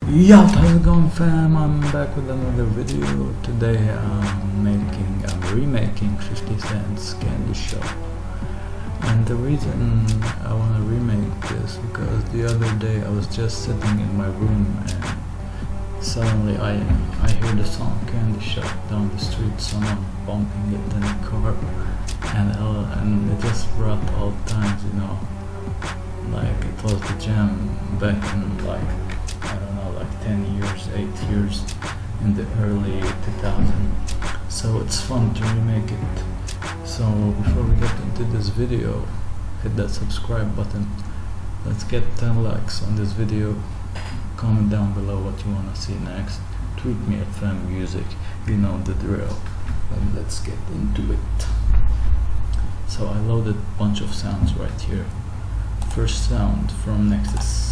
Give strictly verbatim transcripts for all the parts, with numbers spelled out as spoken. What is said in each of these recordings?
Yo, how's it going, fam? I'm back with another video. Today I'm making, I'm remaking fifty cent's Candy Show. And the reason I want to remake this because the other day I was just sitting in my room and suddenly I I hear the song Candy Show down the street, someone bumping it in a car, and uh, and it just brought old times, you know, like it was the jam back in like I don't know, like ten years, eight years in the early two thousands. So it's fun to remake it. So before we get into this video, hit that subscribe button. Let's get ten likes on this video. Comment down below what you wanna see next. Tweet me at Fam Music, you know the drill. And let's get into it. So I loaded a bunch of sounds right here. First sound from Nexus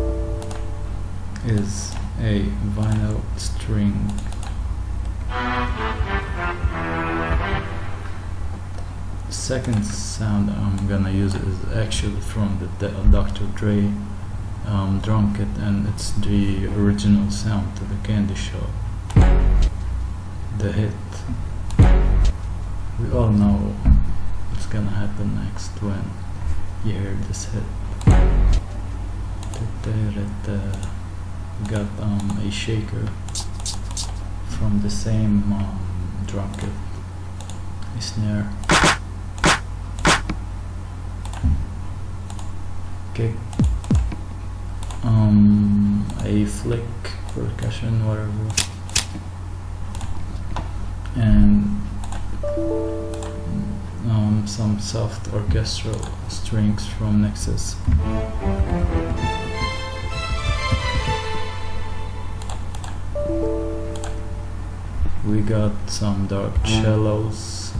is a vinyl string. Second sound I'm gonna use is actually from the Doctor Dre um, drum kit, and it's the original sound to the Candy Show. The hit. We all know what's gonna happen next when you hear this hit. We got um, a shaker from the same um, drum kit, a snare, kick, um, a flick, percussion, whatever, and um, some soft orchestral strings from Nexus. We got some dark cellos,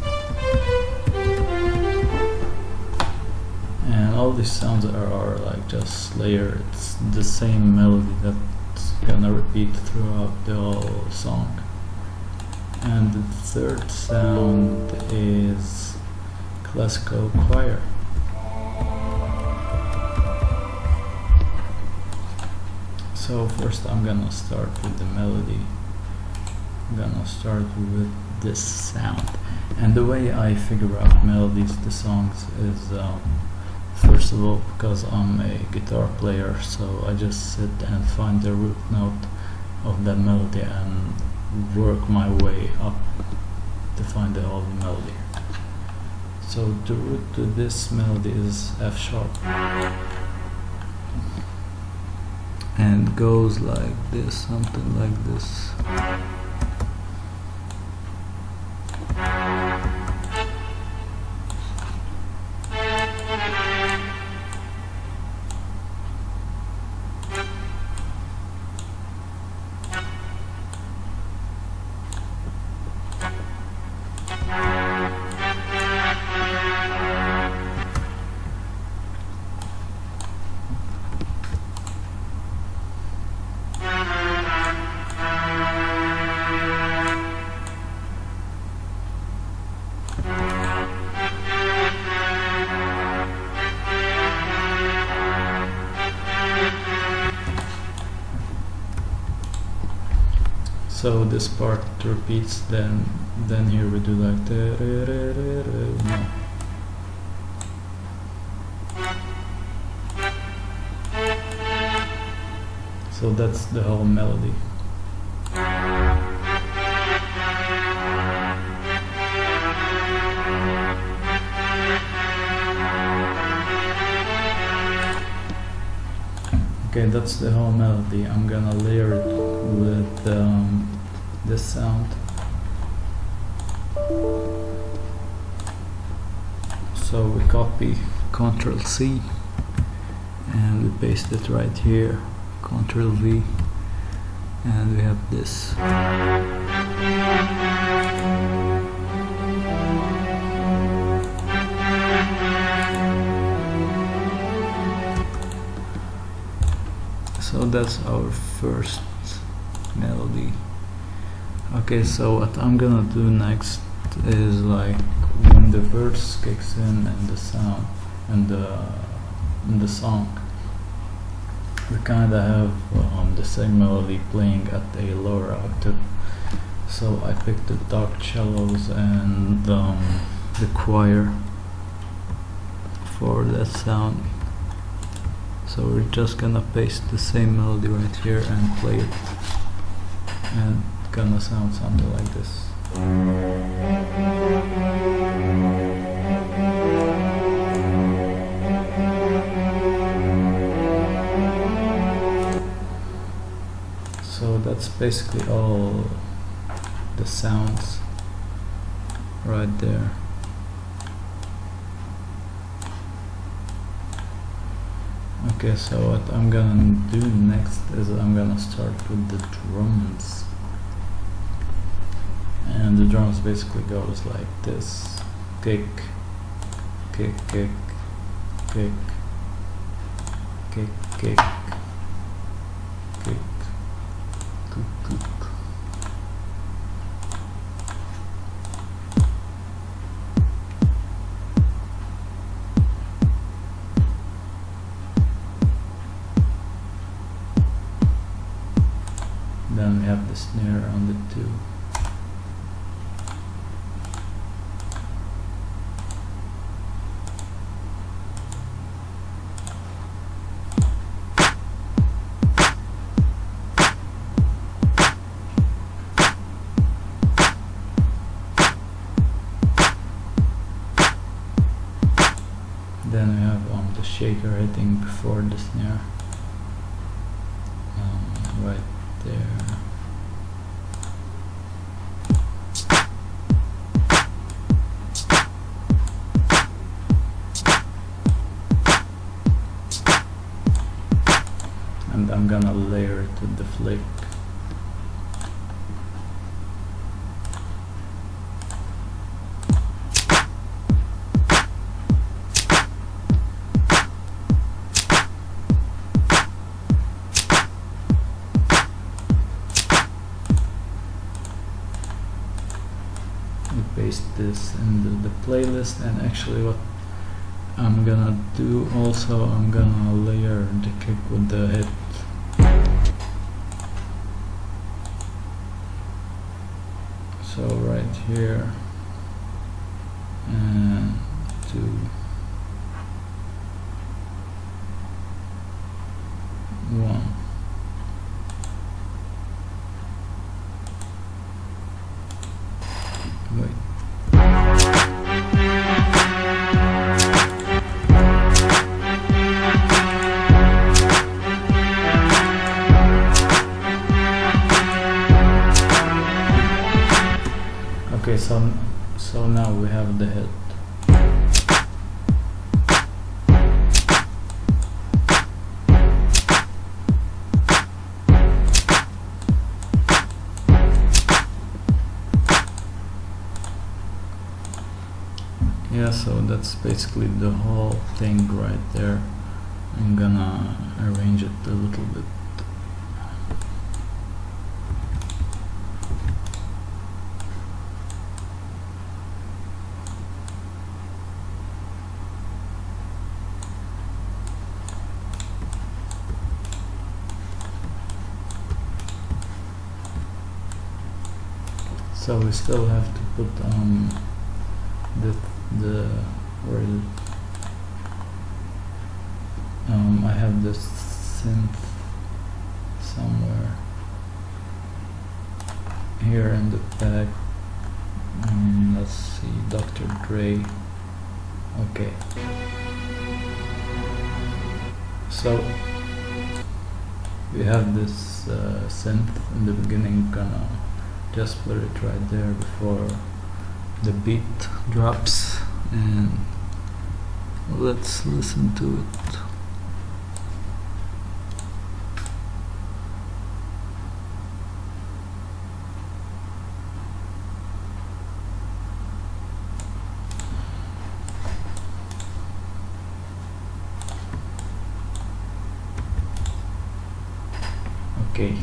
and all these sounds are, are like just layered. It's the same melody that's gonna repeat throughout the whole song. And the third sound is classical choir. So first I'm gonna start with the melody. I'm gonna start with this sound, and the way I figure out melodies to songs is um, first of all, because I'm a guitar player, so I just sit and find the root note of that melody and work my way up to find the whole melody. So the root to this melody is F sharp and goes like this, something like this. So this part repeats, then then here we do like no. So that's the whole melody. Okay, that's the whole melody. I'm gonna layer it with um, this sound. So we copy, Control C, and we paste it right here, Control V, and we have this. So that's our first melody. Okay, so what I'm gonna do next is like when the verse kicks in and the sound and the in the song, we kinda have um, the same melody playing at a lower octave. So I picked the dark cellos and um, the choir for that sound. So we're just gonna paste the same melody right here and play it, and it's gonna sound something like this. So that's basically all the sounds right there. Okay, so what I'm gonna do next is I'm gonna start with the drums. And the drums basically goes like this: kick, kick, kick, kick, kick, kick, kick, kick, kick. Then we have the snare on the two. Then we have um, the shaker hitting before the snare, um, right there. And I'm gonna layer it with the flick. Paste this in the, the playlist, and actually what I'm gonna do also, I'm gonna layer the kick with the hit. So right here, and two, one. Wait. Okay, so so now we have the hit. Yeah, so that's basically the whole thing right there. I'm gonna arrange it a little bit. So we still have to put um the the where is it? Um, I have this synth somewhere here in the back. Um, let's see, Doctor Dre. Okay. So we have this uh, synth in the beginning. Gonna just put it right there before the beat drops, and let's listen to it. Okay.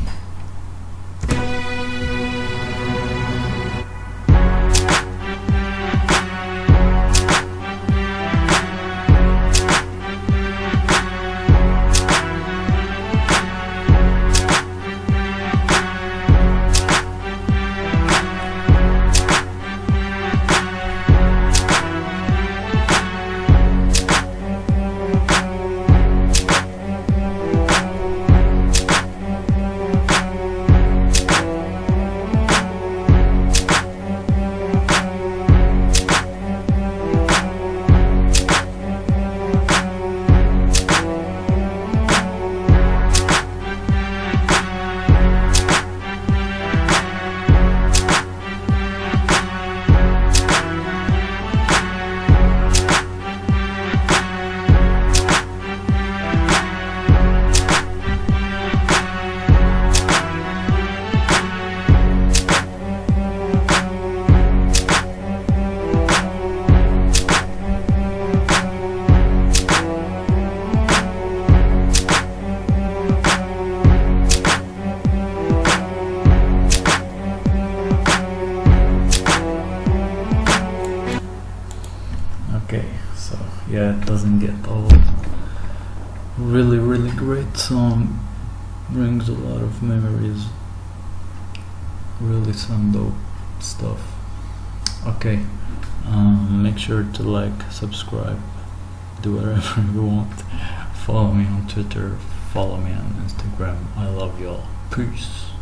great song, brings a lot of memories, really some dope stuff. Okay, um, make sure to like, subscribe, do whatever you want. Follow me on Twitter, follow me on Instagram. I love y'all. Peace.